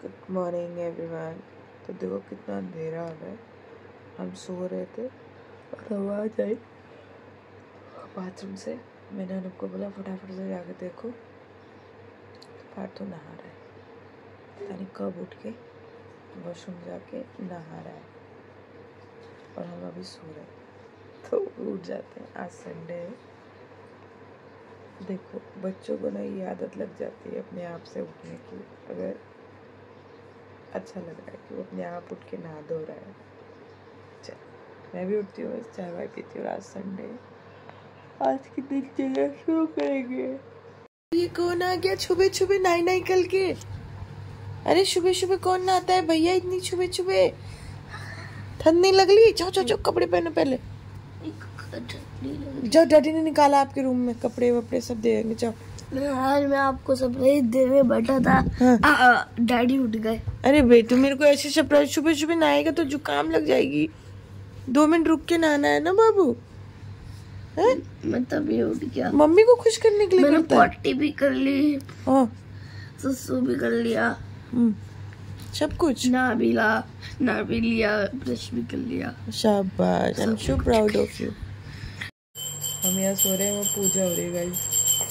Good morning everyone. तो देखो कितना अंधेरा हो रहा है। हम सो रहे थे और आवाज़ आई बाथरूम से। मैंने उनको बोला फटाफट से जाकर देखो, तो पार्थू नहा रहा है। पता नहीं कब उठ के वॉशरूम जाके नहा रहा है और हम अभी सो रहे हैं। तो उठ जाते हैं। आज संडे है। देखो बच्चों को ना ये आदत लग जाती है अपने आप से उठने की। अगर अच्छा लग रहा है कि वो अपने आप उठ के नहा धो रहा है। चल मैं भी उठती हूँ, चाय वाय पीती हूँ। आज संडे, आज की दिनचर्या शुरू करेंगे। ये कौन आ गया छुपे छुपे नाई नाई कल के? अरे सुबह सुबह कौन नहाता है भैया इतनी सुबह सुबह? ठंड नहीं लग रही? जाओ जाओ जाओ कपड़े पहनो पहले। जाओ, डैडी ने निकाला आपके रूम में कपड़े वपड़े सब दे देंगे। जाओ। आज मैं आपको सरप्राइज देने बैठा था। हाँ। डैडी उठ गए। अरे बेटू मेरे को ऐसे सरप्राइज सुबह सुबह नहाएगा तो जुकाम लग जाएगी। 2 मिनट रुक के नहाना है ना बाबू। है? मैं तभी उठ गया। मम्मी को खुश करने के लिए मैंने करता है। पॉटी भी कर ली, सुसु भी कर लिया, सब कुछ ना भी लिया, ब्रश भी कर लिया। शाबाश, I am so proud of you. हम यहाँ सो रहे हैं, वो पूजा हो रही है गाइस।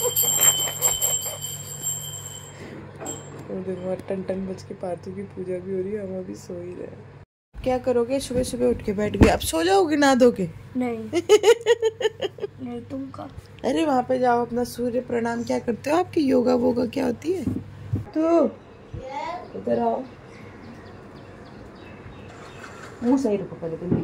और देखो टन बज के पार्थू की पूजा भी हो रही है। हम अभी सो ही रहे हैं। क्या करोगे? सुबह सुबह उठ के बैठ गए, अब सो जाओगे ना धो के? नहीं नहीं तुम का। अरे वहाँ पे जाओ, अपना सूर्य प्रणाम क्या करते हो? आपकी योगा वोगा क्या होती है? तो इधर आओ, मुँह सही रखो पहले तो।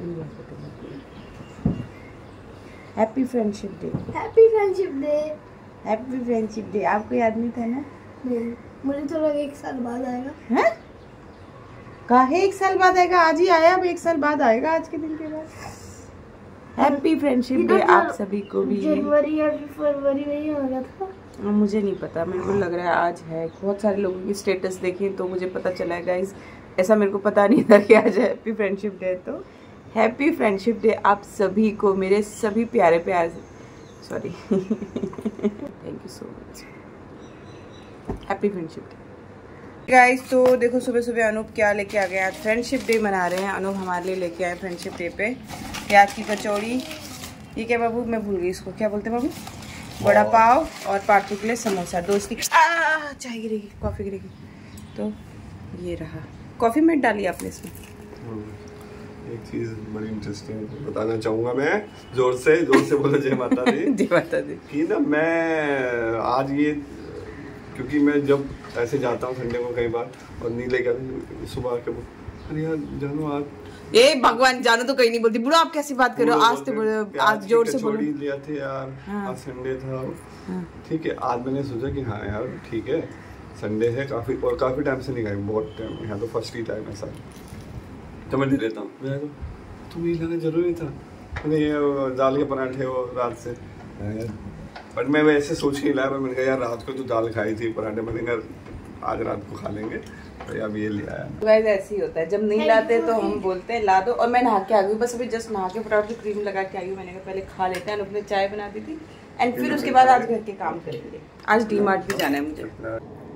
Happy friendship day. Happy friendship day. Happy friendship day. आपको याद नहीं था ना? नहीं, मुझे तो लगा 1 साल बाद आएगा। हैं? काहे 1 साल बाद आएगा? आज ही आया, अब 1 साल बाद आएगा आज के दिन के बाद। हैप्पी फ्रेंडशिप डे आप सभी को भी। जनवरी या फरवरी में ही हो गया था। मुझे नहीं पता, मेरे को लग रहा है आज है। बहुत सारे लोगों की स्टेटस देखी तो मुझे पता चला है गाइस। ऐसा मेरे को पता नहीं था कि आज हैप्पी फ्रेंडशिप डे। तो हैप्पी फ्रेंडशिप डे आप सभी को, मेरे सभी प्यारे प्यारे। Sorry thank you so much. Happy friendship day guys. तो देखो सुबह सुबह अनूप क्या लेके आ गया। आज फ्रेंडशिप डे मना रहे हैं। अनूप हमारे लिए लेके आए फ्रेंडशिप डे पे प्याज की कचौड़ी। ये क्या बाबू, मैं भूल गई इसको क्या बोलते हैं बाबू? बड़ा पाव। और पार्थू के लिए समोसा। दोस्ती चाय गिरेगी, कॉफ़ी गिरेगी। तो ये रहा कॉफ़ी में डाली आपने इसमें। एक चीज बड़ी इंटरेस्टिंग बताना चाहूंगा मैं। जोर से बोलो जय माता दी। जय माता दी। कि ना मैं आज ये, क्योंकि मैं जब ऐसे जाता हूँ संडे को कई बार और नहीं लेकर सुबह के, अरे यार जानो आज, ए भगवान जानो तो कहीं नहीं बोलती। बुढ़ो आप कैसी बात कर रहे हो? आज तो बोलो, आज जोर से बोलो। लिया थे यार। हाँ। आज संडे था। हाँ। ठीक है, आज मैंने सोचा कि हाँ यार ठीक है संडे है, काफी टाइम से नहीं खाई, बहुत टाइम। यहाँ तो फर्स्ट ही टाइम ऐसा तो मैं दे देता हूँ। तुम ये लाना जरूरी था। मैंने ये दाल के पराठे वो रात से, बट मैं वैसे सोच के लाया। मैंने कहा यार रात को तो दाल खाई थी, पराठे, मैंने कहा आज रात को खा लेंगे, तो अब ये ले आया। गाइस ऐसे ही होता है, जब नहीं लाते तो हम बोलते हैं ला दो। और मैं नहा के आ गई, बस अभी जस्ट नहा के फटाफट क्रीम लगा के आई हूँ। मैंने कहा पहले खा लेते हैं। अपने चाय बना दी थी एंड फिर उसके बाद आज घर के काम करेंगे। आज डीमार्ट भी जाना है मुझे।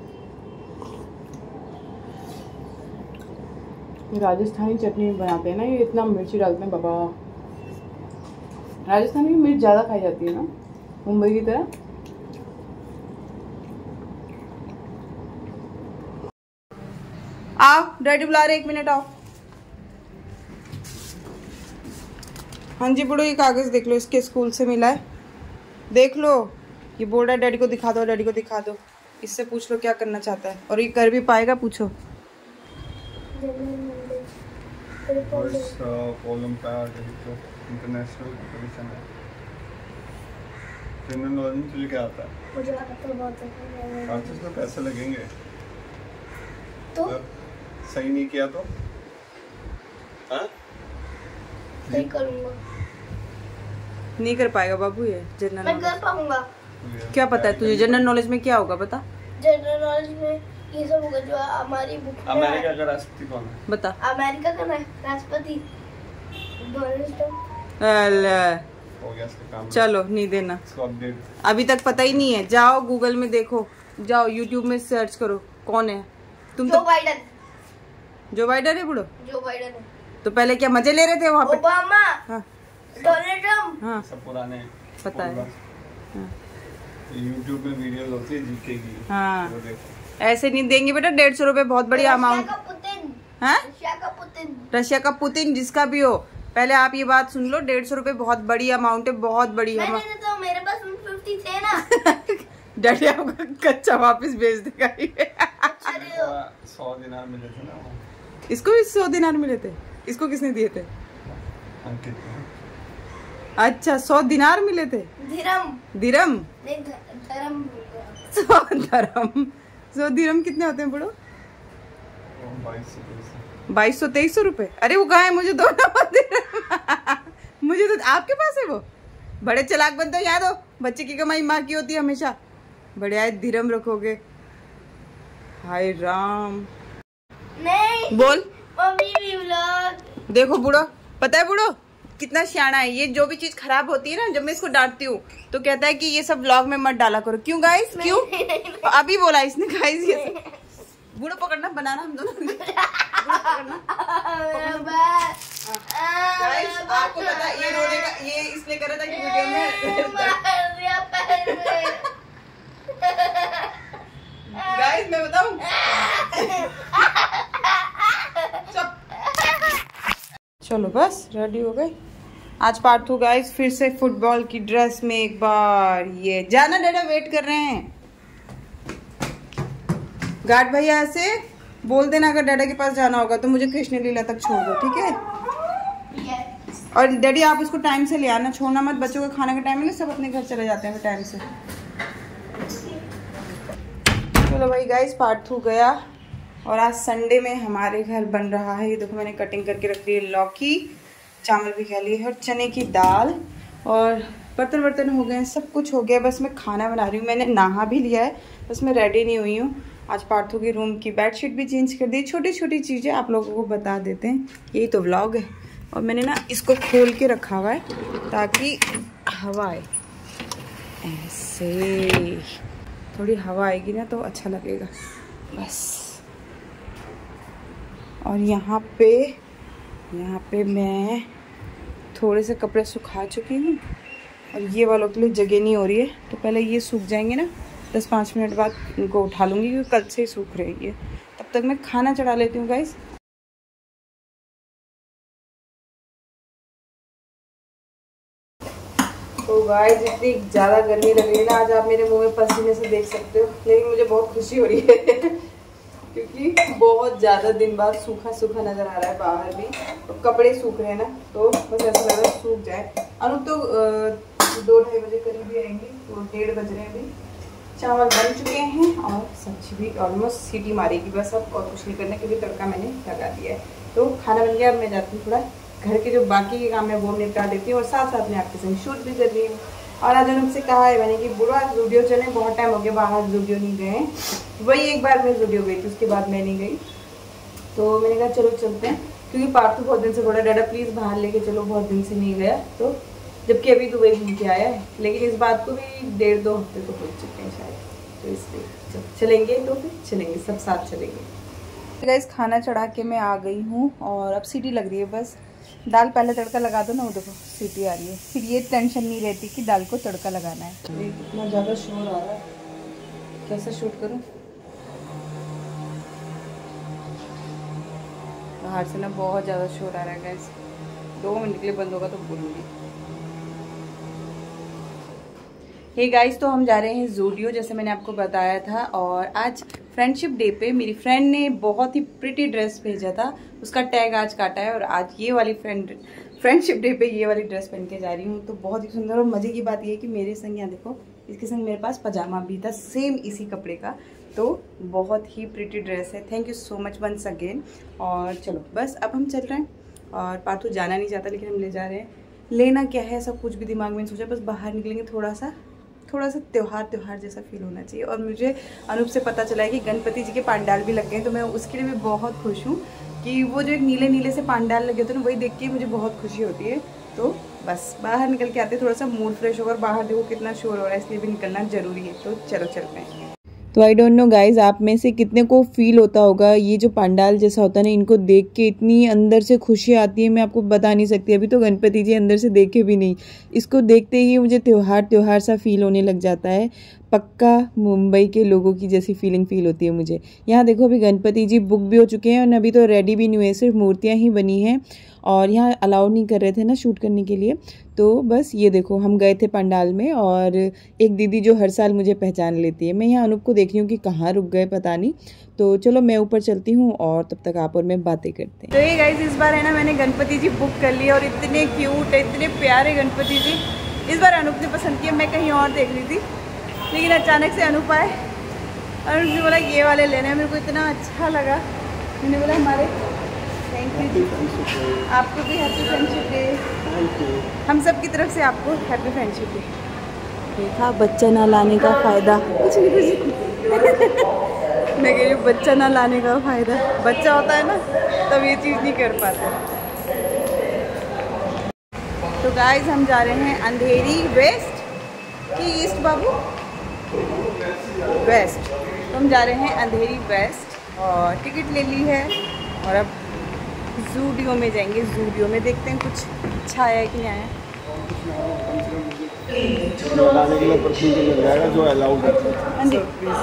राजस्थानी चटनी बनाते हैं ना, ये इतना मिर्ची डालते हैं बाबा। राजस्थान में मिर्च ज़्यादा खाई जाती है ना मुंबई की तरह। आओ डैडी बुला रहे, 1 मिनट आओ। हाँ जी बुढ़ो, ये कागज देख लो, इसके स्कूल से मिला है, देख लो। ये बोर्ड है, डैडी को दिखा दो, डैडी को दिखा दो। इससे पूछ लो क्या करना चाहता है, और ये कर भी पाएगा, पूछो। इंटरनेशनल कंपटीशन है। जनरल नॉलेज में तुझे क्या आता है? मुझे आता तो बहुत है। आज इसमें पैसे लगेंगे तो सही नहीं किया तो? हाँ? नहीं करूँगा। नहीं कर पाएगा बाबू ये जनरल। मैं कर पाऊंगा। क्या पता है तुझे जनरल नॉलेज में क्या होगा? बता। जनरल नॉलेज में ये सब होगा जो हमारी बुक में। अमेरिका का राष्ट्रपति कौन है? बता। अमेरिका का राष्ट्रपति डोनाल्ड ट्रम्प। हो गया इसका काम। चलो नहीं देना, अपडेट अभी तक पता ही नहीं है। जाओ गूगल में देखो, जाओ यूट्यूब में सर्च करो कौन है। तुम जो तो बाइडन। जो बाइडन है बुढ़ो? जो बाइडन है। तो पहले क्या मजे ले रहे थे वहाँ पे? ओबामा, हाँ डोनाल्ड ट्रम्प, हाँ सब पुराने पता है। YouTube में वीडियोस होती है जीके की। हाँ ऐसे नहीं देंगे बेटा, 150 रुपए बहुत बड़ी अमाउंट। रशिया का पुतिन जिसका भी हो, पहले आप ये बात सुन लो, 150 रुपए बहुत बड़ी अमाउंट है, बहुत बड़ी है। तो मेरे पास 150 थे ना। डैडी आपका कच्चा वापस भेज देगा। 100 दिनार मिले थे ना। इसको भी 100 दिनार मिले थे? इसको किसने दिए थे? अच्छा 100 दिनार मिले थे। दिरम 100 दिरम कितने होते हैं बड़ो? 2200-2300 रुपए। अरे वो कहाँ है, मुझे दो ना। मुझे तो आपके पास है वो। बड़े चालाक बनते हो, याद हो बच्चे की कमाई माँ की होती है हमेशा। बड़े आए दिरम रखोगे, हाय राम। नहीं बोल मम्मी भी व्लॉग। देखो बूढ़ो, पता है बूढ़ो कितना सियाना है ये। जो भी चीज खराब होती है ना, जब मैं इसको डांटती हूँ तो कहता है कि ये सब व्लॉग में मत डाला करो। क्यों गाइस, क्यों? अभी बोला इसने गाइस ये सब। बूढ़ो पकड़ना, बनाना हम दोनों। गाइस आपको पता है ये रोने का, ये इसलिए कर रहा था कि वीडियो में। गाइस मैं बताऊं, चलो बस रेडी हो गए। आज पार्ट 2 गाइस, फिर से फुटबॉल की ड्रेस में एक बार। ये जाना डैडा वेट कर रहे हैं। गार्ड भैया से बोल देना अगर डैडा के पास जाना होगा तो मुझे कृष्ण लीला तक छोड़ दो, ठीक है? और डैडी आप इसको टाइम से ले आना, छोड़ना मत। बच्चों का खाने का टाइम है ना, सब अपने घर चले जाते हैं टाइम से। चलो भाई गाइस पार्ट 2 गया। और आज संडे में हमारे घर बन रहा है, ये देखो मैंने कटिंग करके रख दी है लौकी, चावल भी खा लिए और चने की दाल, और बर्तन हो गए हैं, सब कुछ हो गया। बस मैं खाना बना रही हूँ। मैंने नहा भी लिया है, बस मैं रेडी नहीं हुई हूँ। आज पार्ट 2 की रूम की बेडशीट भी चेंज कर दी। छोटी छोटी चीज़ें आप लोगों को बता देते हैं, यही तो व्लॉग है। और मैंने ना इसको खोल के रखा हुआ है ताकि हवा आए, ऐसे थोड़ी हवा आएगी ना तो अच्छा लगेगा बस। और यहाँ पे मैं थोड़े से कपड़े सुखा चुकी हूँ और ये वालों के लिए जगह नहीं हो रही है, तो पहले ये सूख जाएंगे ना, 10-5 मिनट बाद इनको उठा लूँगी क्योंकि कल से ही सूख रही है। तब तक मैं खाना चढ़ा लेती हूँ गाइस। तो गाइस इतनी ज़्यादा गर्मी लग रही है ना, आज आप मेरे मुंह में पसीने से देख सकते हो, लेकिन मुझे बहुत खुशी हो रही है क्योंकि बहुत ज़्यादा दिन बाद सूखा सूखा नज़र आ रहा है बाहर भी, तो कपड़े सूख रहे हैं ना, तो बस ऐसा लग रहा है सूख जाए। अनु तो 2-2:30 बजे करीब भी आएंगे, तो 1:30 बज रहे हैं अभी। चावल बन चुके हैं और सब्जी भी ऑलमोस्ट सीटी मारेगी बस अब, और कुछ नहीं करना क्योंकि तड़का मैंने लगा दिया है। तो खाना बन गया, अब मैं जाती हूँ थोड़ा घर के जो बाकी के काम है वो निपटा देती हूँ और साथ साथ में आपके संग शूट भी कर रही हूँ। और आज उनसे कहा है मैंने कि बुरा वीडियो चले, बहुत टाइम हो गया बाहर वीडियो नहीं गए। वही एक बार मैं वीडियो गई थी, उसके बाद मैं नहीं गई, तो मैंने कहा चलो चलते हैं क्योंकि पार्थ बहुत दिन से बोला डाडा प्लीज़ बाहर लेके चलो, बहुत दिन से नहीं गया, तो जबकि अभी दुबई घूम के आया है, लेकिन इस बात को भी 1.5-2 हफ्ते तो हो चुके हैं शायद, तो इसलिए चलेंगे तो फिर चलेंगे, सब साथ चलेंगे। गाइस खाना चढ़ा के मैं आ गई हूँ और अब सीटी लग रही है, बस दाल पहले तड़का लगा दो ना, वो देखो सीटी आ रही है, फिर ये टेंशन नहीं रहती कि दाल को तड़का लगाना है। ये कितना ज़्यादा शोर आ रहा है, कैसे शूट करूँ? बाहर से ना बहुत ज़्यादा शोर आ रहा है गाइस, 2 मिनट के लिए बंद होगा तो बोलूँगी। हे गाइस, तो हम जा रहे हैं ज़ूडियो जैसे मैंने आपको बताया था, और आज फ्रेंडशिप डे पे मेरी फ्रेंड ने बहुत ही प्रिटी ड्रेस भेजा था, उसका टैग आज काटा है और आज ये वाली फ्रेंडशिप डे पे ये वाली ड्रेस पहन के जा रही हूँ, तो बहुत ही सुंदर। और मज़े की बात ये है कि मेरे संग यहाँ देखो, इसके संग मेरे पास पजामा भी था सेम इसी कपड़े का, तो बहुत ही प्रिटी ड्रेस है। Thank you so much once again. और चलो बस अब हम चल रहे हैं, और पार्थू जाना नहीं चाहता लेकिन हम ले जा रहे हैं। लेना क्या है सब कुछ भी दिमाग में सोचा, बस बाहर निकलेंगे, थोड़ा सा त्योहार जैसा फील होना चाहिए। और मुझे अनूप से पता चला है कि गणपति जी के पंडाल भी लग गए हैं, तो मैं उसके लिए भी बहुत खुश हूँ कि वो जो एक नीले नीले से पंडाल लगे थे ना, वही देख के मुझे बहुत खुशी होती है। तो बस बाहर निकल के आते, थोड़ा सा मूड फ्रेश होकर, बाहर देखो कितना शोर हो रहा है, इसलिए भी निकलना ज़रूरी है, तो चलो चलते हैं। तो आई डोंट नो गाइज, आप में से कितने को फील होता होगा ये जो पंडाल जैसा होता है ना, इनको देख के इतनी अंदर से खुशी आती है, मैं आपको बता नहीं सकती। अभी तो गणपति जी अंदर से देखे भी नहीं, इसको देखते ही मुझे त्योहार सा फील होने लग जाता है। पक्का मुंबई के लोगों की जैसी फीलिंग फील होती है मुझे। यहाँ देखो अभी गणपति जी बुक भी हो चुके हैं और अभी तो रेडी भी नहीं हुए, सिर्फ मूर्तियाँ ही बनी हैं और यहाँ अलाउ नहीं कर रहे थे ना शूट करने के लिए। तो बस ये देखो हम गए थे पंडाल में और एक दीदी जो हर साल मुझे पहचान लेती है, मैं यहाँ अनूप को देख रही हूँ कि कहाँ रुक गए पता नहीं। तो चलो मैं ऊपर चलती हूँ और तब तक आप और मैं बातें करते हैं। तो ये गाइस इस बार है ना मैंने गणपति जी बुक कर लिए और इतने क्यूट है, इतने प्यारे गणपति जी। इस बार अनूप ने पसंद किया, मैं कहीं और देख रही थी लेकिन अचानक से अनूप आए और उसने बोला ये वाले लेने हैं। मेरे को इतना अच्छा लगा, मैंने बोला हमारे थैंक यू जी, आपको भी हैप्पी फ्रेंडशिप डे, हम सब की तरफ से आपको हैप्पी फ्रेंडशिप डे। देखा बच्चा ना लाने का फ़ायदा, कुछ नहीं मैं कह रही हूँ बच्चा ना लाने का फ़ायदा। बच्चा होता है ना तब ये चीज़ नहीं कर पाता। तो गाइस हम जा रहे हैं अंधेरी वेस्ट कि ईस्ट बाबू, वेस्ट। तो हम जा रहे हैं अंधेरी वेस्ट और टिकट ले ली है और अब ज़ूडियो में जाएंगे। ज़ूडियो में देखते हैं कुछ अच्छा आया है कि नहीं आया। लाने के लिए परफ्यूम मिल जाएगा जो अलाउड है।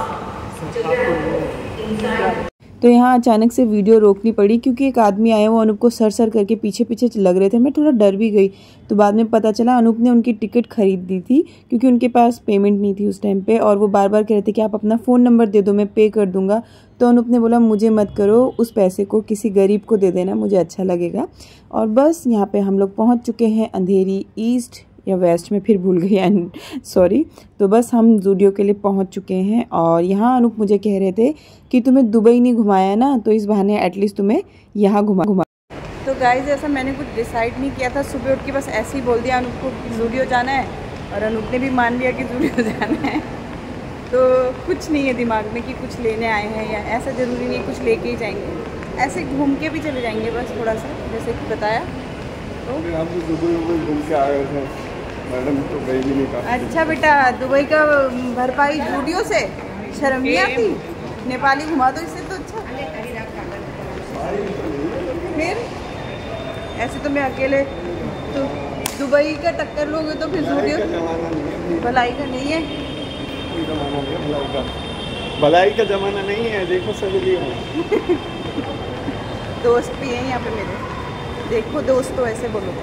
तो यहाँ अचानक से वीडियो रोकनी पड़ी क्योंकि एक आदमी आया, वो अनूप को सर करके पीछे पीछे लग रहे थे। मैं थोड़ा डर भी गई। तो बाद में पता चला अनूप ने उनकी टिकट खरीद दी थी क्योंकि उनके पास पेमेंट नहीं थी उस टाइम पे और वो बार बार कह रहे थे कि आप अपना फ़ोन नंबर दे दो मैं पे कर दूंगा। तो अनूप ने बोला मुझे मत करो, उस पैसे को किसी गरीब को दे देना, मुझे अच्छा लगेगा। और बस यहाँ पर हम लोग पहुँच चुके हैं अंधेरी ईस्ट या वेस्ट में, फिर भूल गई सॉरी। तो बस हम ज़ूडियो के लिए पहुंच चुके हैं और यहाँ अनूप मुझे कह रहे थे कि तुम्हें दुबई नहीं घुमाया ना, तो इस बहाने एटलीस्ट तुम्हें यहाँ घुमा। तो गाइस ऐसा मैंने कुछ डिसाइड नहीं किया था, सुबह उठ के बस ऐसे ही बोल दिया अनूप को ज़ूडियो जाना है और अनूप ने भी मान लिया कि ज़ूडियो जाना है। तो कुछ नहीं है दिमाग में कि कुछ लेने आए हैं या ऐसा ज़रूरी नहीं कुछ लेके ही जाएंगे, ऐसे घूम के भी चले जाएंगे बस थोड़ा सा जैसे कि बताया। तो हम दुबई घूम के आए थे मैडम, तो गई भी नहीं कहा। अच्छा बेटा, दुबई का भरपाई ज़ूडियो से, शर्म नहीं आती? नेपाली घुमा दो इससे तो अच्छा। फिर ऐसे तो मैं अकेले, तो दुबई का टक्कर लोगे तो फिर ज़ूडियो भलाई का नहीं है। भलाई का ज़माना नहीं है, देखो सभी लिए दोस्त भी हैं यहाँ पे मेरे, देखो दोस्त तो ऐसे बोलो।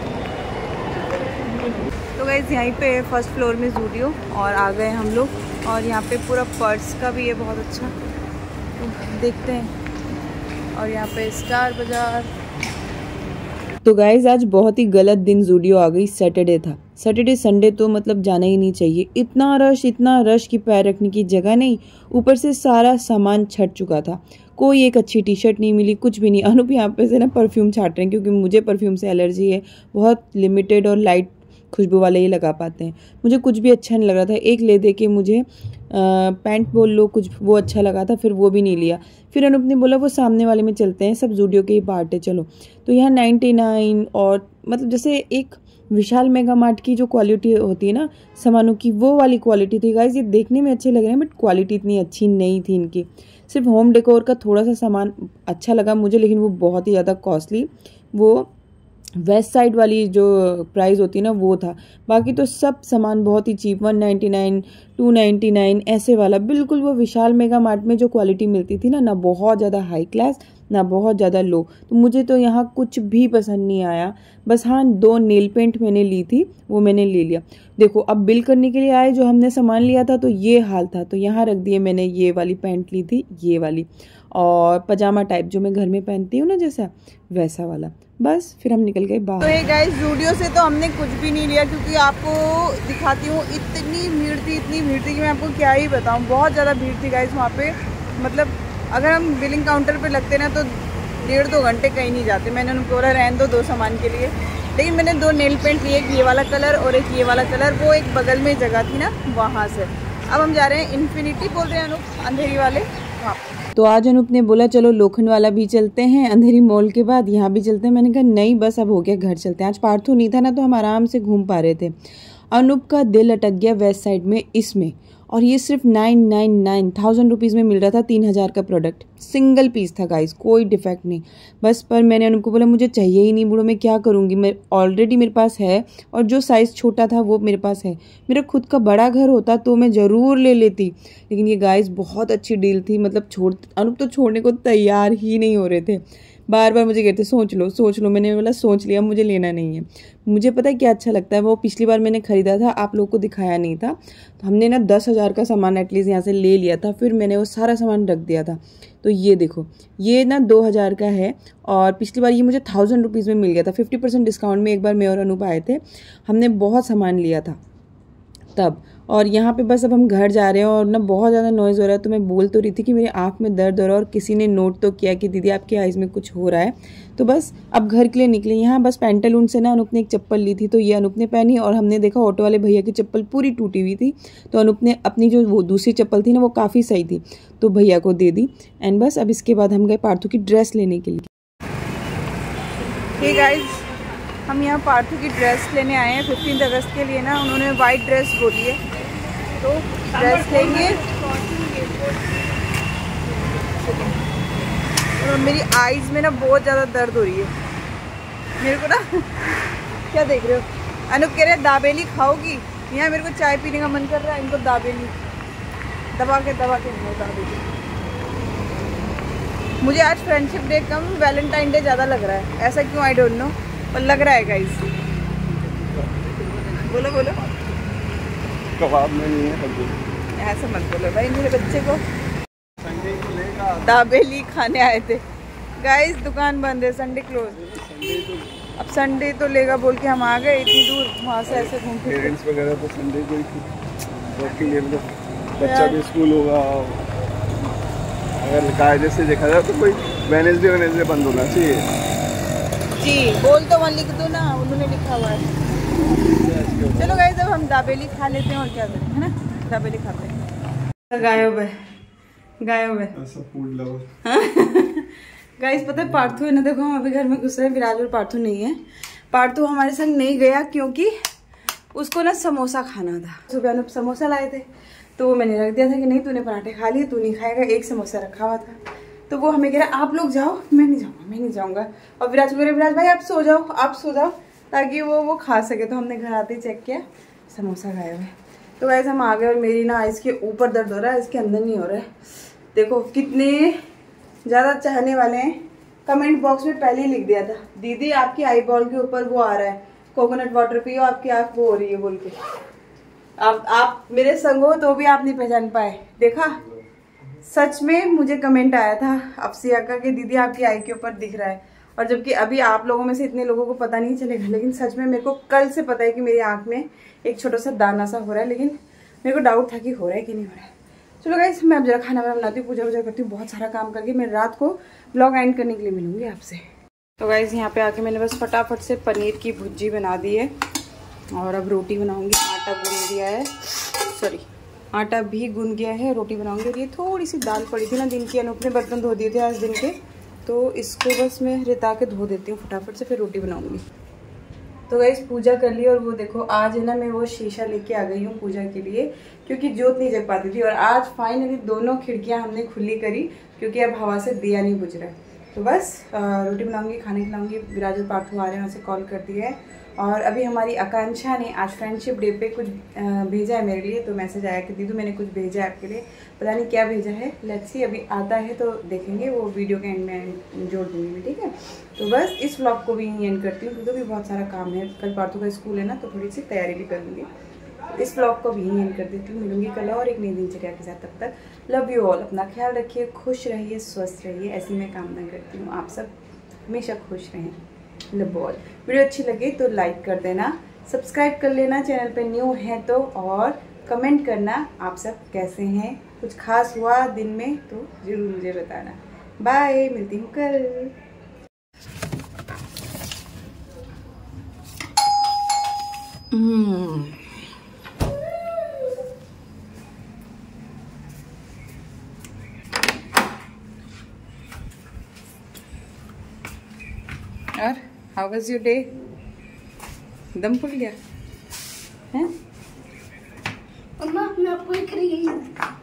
तो गाइस यहीं पे फर्स्ट फ्लोर में ज़ूडियो और आ गए हम लोग और यहाँ पे पूरा पर्स का भी है बहुत अच्छा, तो देखते हैं। और यहाँ पे स्टार बाज़ार। तो गाइस आज बहुत ही गलत दिन ज़ूडियो आ गई, सैटरडे था। सैटरडे संडे तो मतलब जाना ही नहीं चाहिए, इतना रश कि पैर रखने की जगह नहीं, ऊपर से सारा सामान छट चुका था। कोई एक अच्छी टी शर्ट नहीं मिली, कुछ भी नहीं। अनूप यहाँ पे से ना परफ्यूम छाट रहे हैं क्योंकि मुझे परफ्यूम से एलर्जी है, बहुत लिमिटेड और लाइट खुशबू वाले ही लगा पाते हैं। मुझे कुछ भी अच्छा नहीं लग रहा था, एक ले दे के मुझे पैंट बोल लो कुछ वो अच्छा लगा था, फिर वो भी नहीं लिया। फिर अनूप ने बोला वो सामने वाले में चलते हैं, सब ज़ूडियो के ही पार्ट है चलो। तो यहाँ 99 और मतलब जैसे एक विशाल मेगा मार्ट की जो क्वालिटी होती है ना सामानों की, वो वाली क्वालिटी थी गाइस। ये देखने में अच्छे लग रहे हैं बट क्वालिटी इतनी अच्छी नहीं थी इनकी। सिर्फ होम डेकोर का थोड़ा सा सामान अच्छा लगा मुझे, लेकिन वो बहुत ही ज़्यादा कॉस्टली, वो वेस्ट साइड वाली जो प्राइस होती है ना वो था। बाकी तो सब सामान बहुत ही चीप, 199 299 ऐसे वाला, बिल्कुल वो विशाल मेगा मार्ट में जो क्वालिटी मिलती थी ना बहुत ज़्यादा हाई क्लास ना बहुत ज़्यादा लो। तो मुझे तो यहाँ कुछ भी पसंद नहीं आया। बस हाँ 2 नेल पेंट मैंने ली थी, वो मैंने ले लिया। देखो अब बिल करने के लिए आए, जो हमने सामान लिया था तो ये हाल था, तो यहाँ रख दिए मैंने। ये वाली पैंट ली थी, ये वाली, और पजामा टाइप जो मैं घर में पहनती हूँ ना जैसा, वैसा वाला। बस फिर हम निकल गए बाहर। तो ये गाइस ज़ूडियो से तो हमने कुछ भी नहीं लिया क्योंकि आपको दिखाती हूँ इतनी भीड़ थी कि मैं आपको क्या ही बताऊँ। बहुत ज़्यादा भीड़ थी गाइस वहाँ पे, मतलब अगर हम बिलिंग काउंटर पे लगते ना तो 1.5-2 घंटे कहीं नहीं जाते। मैंने उनको बोला रहने दो 2 सामान के लिए, लेकिन मैंने 2 नेल पेंट लिए, एक ये वाला कलर और एक ये वाला कलर, वो एक बगल में जगह थी ना वहाँ से। अब हम जा रहे हैं इन्फिनिटी बोल रहे हैं अनूप, अंधेरी वाले वहाँ। तो आज अनूप ने बोला चलो लोखंड वाला भी चलते हैं, अंधेरी मॉल के बाद यहाँ भी चलते हैं। मैंने कहा नहीं बस अब हो गया, घर चलते हैं। आज पार्थू नहीं था ना तो हम आराम से घूम पा रहे थे। अनूप का दिल अटक गया वेस्ट साइड में इसमें, और ये सिर्फ 999 रुपीज़ में मिल रहा था। 3000 का प्रोडक्ट, सिंगल पीस था गाइस, कोई डिफेक्ट नहीं। बस पर मैंने उनको बोला मुझे चाहिए ही नहीं बूढ़ो, मैं क्या करूँगी, मैं ऑलरेडी मेरे पास है और जो साइज़ छोटा था वो मेरे पास है। मेरा खुद का बड़ा घर होता तो मैं ज़रूर ले लेती, लेकिन ये गाइस बहुत अच्छी डील थी। मतलब अनूप तो छोड़ने को तैयार ही नहीं हो रहे थे, बार बार मुझे कहते सोच लो। मैंने बोला सोच लिया, मुझे लेना नहीं है। मुझे पता है क्या अच्छा लगता है, वो पिछली बार मैंने ख़रीदा था, आप लोगों को दिखाया नहीं था, तो हमने ना 10,000 का सामान एटलीस्ट यहाँ से ले लिया था, फिर मैंने वो सारा सामान रख दिया था। तो ये देखो, ये ना 2000 का है और पिछली बार ये मुझे 1000 रुपीज़ में मिल गया था 50% डिस्काउंट में। एक बार मैं और अनूप आए थे, हमने बहुत सामान लिया था तब। और यहाँ पे बस अब हम घर जा रहे हैं और ना बहुत ज़्यादा नॉइज़ हो रहा है, तो मैं बोल तो रही थी कि मेरी आँख में दर्द हो रहा है और किसी ने नोट तो किया कि दीदी आपकी आइज़ में कुछ हो रहा है। तो बस अब घर के लिए निकले। यहाँ बस पेंटालून से ना अनूप ने एक चप्पल ली थी, तो ये अनूप ने पहनी और हमने देखा ऑटो वाले भैया की चप्पल पूरी टूटी हुई थी, तो अनूप ने अपनी जो वो दूसरी चप्पल थी ना वो काफ़ी सही थी, तो भैया को दे दी। एंड बस अब इसके बाद हम गए पार्थू की ड्रेस लेने के लिए। हे गाइस, हम यहाँ पार्थू की ड्रेस लेने आए हैं 15 अगस्त के लिए ना। उन्होंने वाइट ड्रेस बोली है, तो ड्रेस लेंगे। और मेरी आईज में ना बहुत ज़्यादा दर्द हो रही है मेरे को ना। क्या देख रहे हो? अनूप कह रहे हैं दाबेली खाओगी? यहाँ मेरे को चाय पीने का मन कर रहा है, इनको दाबेली दबा के दाबेली। मुझे आज फ्रेंडशिप डे कम वैलेंटाइन डे ज़्यादा लग रहा है, ऐसा क्यों आई डोंट नो, पर लग रहा है गाइस। बोलो कबाब में नहीं है, ऐसा मत बोलो भाई। मेरे बच्चे को दाबेली खाने आए थे गाइस, दुकान बंद है, संडे क्लोज। अब संडे तो लेगा बोल के हम आ गए इतनी दूर, वहाँ से ऐसे घूम फिर। पेरेंट्स वगैरह तो संडे को ही, बच्चा भी स्कूल होगा। अगर कायदे से देखा जाए तो कोई वेडनेसडे बंद होना चाहिए। जी बोल तो वहाँ लिख दो ना, उन्होंने लिखा हुआ है। चलो गाइस, अब हम दाबेली खा लेते हैं और क्या करें, है ना, दाबेली खाते हैं। गायब है ऐसा फूड लवर। गाइस पता है पार्थू है ना, देखो हम अभी घर में घुस रहे हैं, विराज और पार्थू नहीं है। पार्थू हमारे संग नहीं गया क्योंकि उसको ना समोसा खाना था। सुबह अनूप समोसा लाए थे, तो मैंने रख दिया था कि नहीं तूने पराठे खा लिए, तू नहीं खाएगा। एक समोसा रखा हुआ था, तो वो हमें कह रहा आप लोग जाओ, मैं नहीं जाऊँगा। और विराज को विराज भाई आप सो जाओ ताकि वो खा सके। तो हमने घर आते ही चेक किया, समोसा खाया हुआ है। तो वैसे हम आ गए और मेरी ना इसके ऊपर दर्द हो रहा है, इसके अंदर नहीं हो रहा है। देखो कितने ज़्यादा चाहने वाले हैं, कमेंट बॉक्स में पहले ही लिख दिया था दीदी आपकी आई बॉल के ऊपर वो आ रहा है, कोकोनट वाटर पियो, आपकी आँख वो हो रही है बोल के। आप मेरे संग हो तो भी आप नहीं पहचान पाए। देखा, सच में मुझे कमेंट आया था अफसिया का कि दीदी आपकी आई के ऊपर दिख रहा है, और जबकि अभी आप लोगों में से इतने लोगों को पता नहीं चलेगा, लेकिन सच में मेरे को कल से पता है कि मेरी आंख में एक छोटा सा दाना सा हो रहा है, लेकिन मेरे को डाउट था कि हो रहा है कि नहीं हो रहा है। चलो गाइस, मैं अब जरा खाना वाना बनाती हूँ, पूजा वूजा करती हूँ, बहुत सारा काम करके मैं रात को ब्लॉग एंड करने के लिए मिलूंगी आपसे। तो गाइस यहाँ पे आके मैंने बस फटाफट से पनीर की भुर्जी बना दी है और अब रोटी बनाऊंगी। आटा गूंद दिया है, आटा भी गूंद गया है, रोटी बनाऊंगी। और ये थोड़ी सी दाल पड़ी थी ना दिन की, अनूप ने बर्तन धो दिए थे आज दिन के, तो इसको बस मैं रिता के धो देती हूँ फटाफट से, फिर रोटी बनाऊंगी। तो गाइस पूजा कर ली, और वो देखो आज है ना मैं वो शीशा लेके आ गई हूँ पूजा के लिए, क्योंकि जोत नहीं जग पाती थी। और आज फाइनली दोनों खिड़कियाँ हमने खुली करी, क्योंकि अब हवा से दिया नहीं बुझ रहा है। तो बस रोटी बनाऊंगी, खाने खिलाऊंगी। विराज और पार्थू आ रहे हैं, वहाँ से कॉल कर दिया है। और अभी हमारी आकांक्षा ने आज फ्रेंडशिप डे पे कुछ भेजा है मेरे लिए, तो मैसेज आया कि दीदू मैंने कुछ भेजा है आपके लिए, पता नहीं क्या भेजा है, लेट्स सी, अभी आता है तो देखेंगे, वो वीडियो के एंड में जोड़ दूँगी मैं, ठीक है। तो बस इस व्लॉग को भी यहीं एंड करती हूँ, क्योंकि भी बहुत सारा काम है, कल पार्थू का स्कूल है ना, तो थोड़ी सी तैयारी भी कर लूँगी। इस व्लॉग को भी यहीं एंड कर देती हूँ, मिलूंगी कल और एक नई दिनचर्या के साथ। तब तक लव यू ऑल, अपना ख्याल रखिए, खुश रहिए, स्वस्थ रहिए, ऐसी मैं कामना करती हूँ। आप सब हमेशा खुश रहें, लव ऑल। वीडियो अच्छी लगे तो लाइक कर देना, सब्सक्राइब कर लेना चैनल पे न्यू है तो, और कमेंट करना आप सब कैसे हैं, कुछ खास हुआ दिन में तो ज़रूर मुझे बताना। बाय, मिलती हूँ कल। और हाउ वाज योर डे? दम फुल गया है? मैं आपको एक रील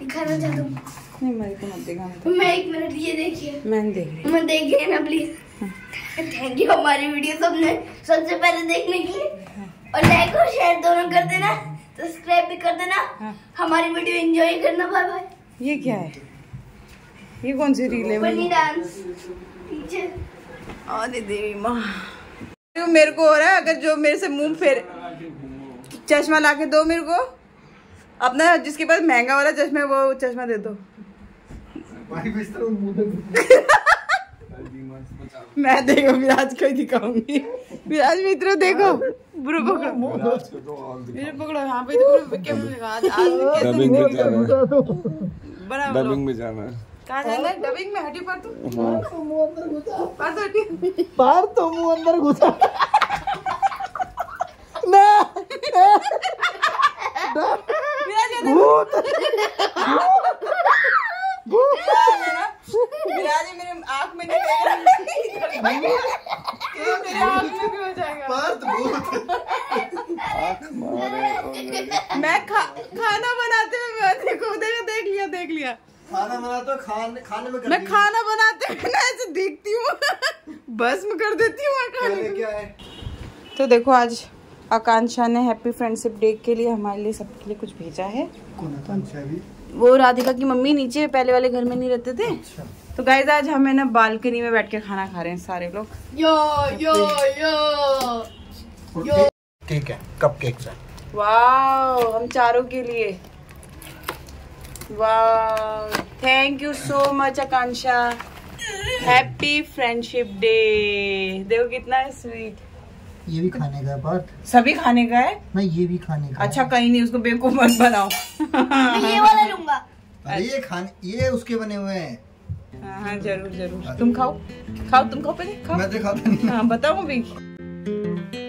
दिखाना चाहता हूँ। नहीं मेरे को मत दिखा। मैं 1 मिनट ये देखिए। मैं देख रही मैं देखिए ना प्लीज। थैंक यू हमारी वीडियो सबसे पहले देखने के लिए, और लाइक और शेयर दोनों कर देना, सब्सक्राइब भी कर देना। हमारी वीडियो एंजॉय करना। Bye bye. ये क्या है? ये कौन सी रील है? Funny dance teacher. अरे देवी माँ, मेरे को हो रहा है अगर जो मेरे से मुंह फेर चश्मा ला के दो मेरे को, अपना जिसके पास महंगा वाला चश्मा है वो चश्मा दे दो। मैं देखो विराज को ही दिखाऊंगी। विराज मित्रों देखो, बुरो पकड़ो, मेरे पकड़ो। हाँ भाई डबिंग में जाना। कहाँ जाना है? डबिंग में हटी पर तू पार तो मुंह अंदर घुसा ना विराज मेरे आँख में नहीं देख रहा, मेरे आँख में भी हो जाएगा। मैं खाना बनाते हुए मैं देखो देख लिया खाना बनाते हो, खाने में मैं खाना बनाते हुए ना ऐसे देखती हूँ, बस में कर देती हूँ मैं खाने क्या है। तो देखो आज आकांक्षा ने हैप्पी फ्रेंडशिप डे के लिए हमारे लिए सबके लिए कुछ भेजा है। कौन आकांक्षा भी? वो राधिका की मम्मी नीचे पहले वाले घर में नहीं रहते थे। अच्छा। तो गाइस आज हमें ना बालकनी में बैठ के खाना खा रहे हैं सारे लोग। यो केक है, कप केक है। वाओ, हम चारों के लिए। Wow, thank you so much Akanksha. Happy friendship day. देखो कितना स्वीट। ये भी खाने का है पार्ट? सभी खाने का है? नहीं, ये भी खाने का अच्छा कहीं नहीं, उसको बेवकूफ मत बनाओ। मैं ये वाला लूंगा। अरे ये उसके बने हुए हैं। हाँ जरूर तुम खाओ पहले खाओ। मैं तो खाता नहीं। हाँ बताओ भी।